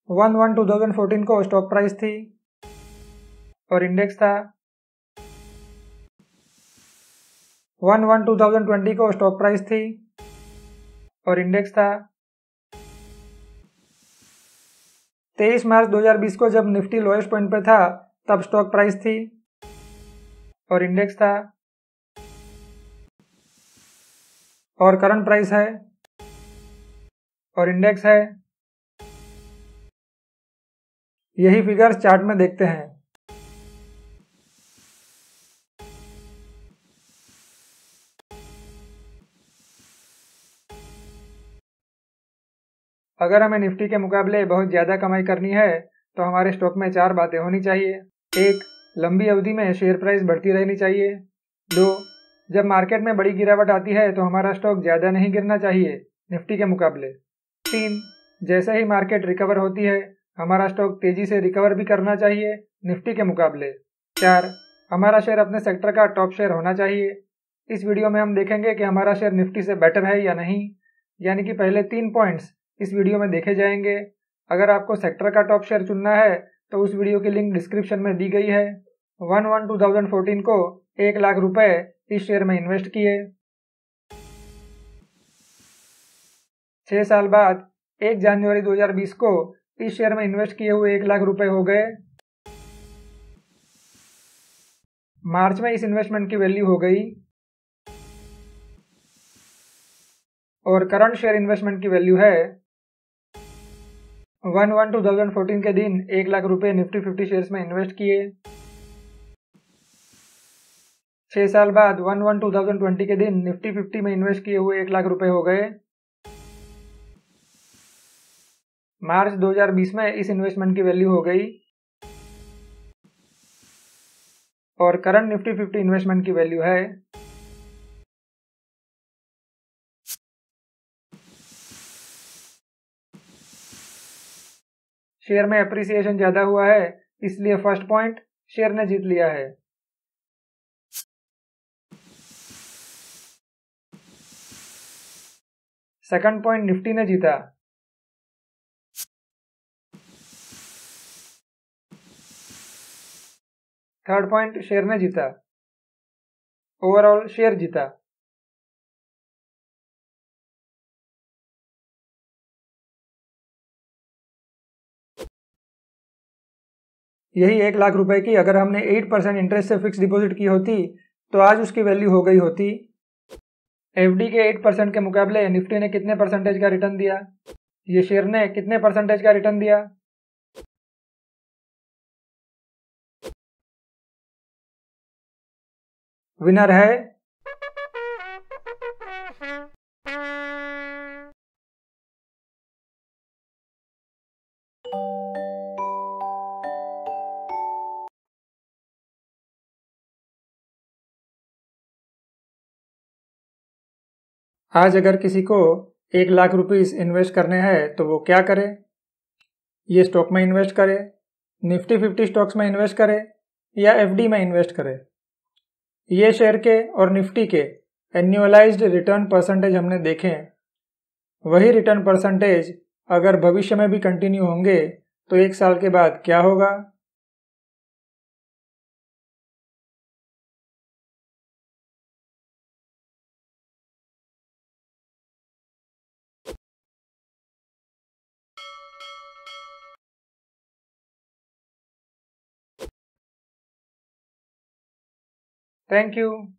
1/1/2014 को stock price थी और इंडेक्स था। 1/1/2020 को स्टॉक प्राइस थी और इंडेक्स था। 23 मार्च 2020 को जब निफ्टी लोएस्ट पॉइंट पे था तब स्टॉक प्राइस थी और इंडेक्स था। और करंट प्राइस है और इंडेक्स है। यही फिगर्स चार्ट में देखते हैं। अगर हमें निफ्टी के मुकाबले बहुत ज़्यादा कमाई करनी है तो हमारे स्टॉक में 4 बातें होनी चाहिए। 1. लंबी अवधि में शेयर प्राइस बढ़ती रहनी चाहिए। 2. जब मार्केट में बड़ी गिरावट आती है तो हमारा स्टॉक ज़्यादा नहीं गिरना चाहिए निफ्टी के मुकाबले। 3. जैसे ही मार्केट रिकवर होती है हमारा स्टॉक तेज़ी से रिकवर भी करना चाहिए निफ्टी के मुकाबले। 4. हमारा शेयर अपने सेक्टर का टॉप शेयर होना चाहिए। इस वीडियो में हम देखेंगे कि हमारा शेयर निफ्टी से बेटर है या नहीं, यानी कि पहले 3 पॉइंट्स इस वीडियो में देखे जाएंगे। अगर आपको सेक्टर का टॉप शेयर चुनना है तो उस वीडियो की लिंक डिस्क्रिप्शन में दी गई है। 1/1/2014 को 1 लाख रुपए इस शेयर में इन्वेस्ट किए। 6 साल बाद 1 जनवरी 2020 को इस शेयर में इन्वेस्ट किए हुए 1 लाख रुपए हो गए। मार्च में इस इन्वेस्टमेंट की वैल्यू हो गई और करंट शेयर इन्वेस्टमेंट की वैल्यू है 1/1/2014 के दिन 1 लाख रुपए निफ्टी 50 शेयर्स में इन्वेस्ट किए। 6 साल बाद 1/1/2020 के दिन निफ्टी 50 में इन्वेस्ट किए हुए 1 लाख रुपए हो गए। मार्च 2020 में इस इन्वेस्टमेंट की वैल्यू हो गई और करंट निफ्टी 50 इन्वेस्टमेंट की वैल्यू है शेयर में अप्रिसिएशन ज्यादा हुआ है, इसलिए फर्स्ट पॉइंट शेयर ने जीत लिया है। सेकंड पॉइंट निफ्टी ने जीता। थर्ड पॉइंट शेयर ने जीता। ओवरऑल शेयर जीता। यही 1 लाख रुपए की अगर हमने 8% इंटरेस्ट से फिक्स डिपॉजिट की होती तो आज उसकी वैल्यू हो गई होती। एफडी के 8% के मुकाबले निफ्टी ने कितने परसेंटेज का रिटर्न दिया? ये शेयर ने कितने परसेंटेज का रिटर्न दिया? विनर है आज अगर किसी को 1 लाख रुपीस इन्वेस्ट करने हैं तो वो क्या करे? ये स्टॉक में इन्वेस्ट करे, निफ्टी 50 स्टॉक्स में इन्वेस्ट करे या एफडी में इन्वेस्ट करे। ये शेयर के और निफ्टी के एन्युअलाइज्ड रिटर्न परसेंटेज हमने देखे हैं। वही रिटर्न परसेंटेज अगर भविष्य में भी कंटिन्यू होंगे तो 1 साल के बाद क्या होगा? Thank you.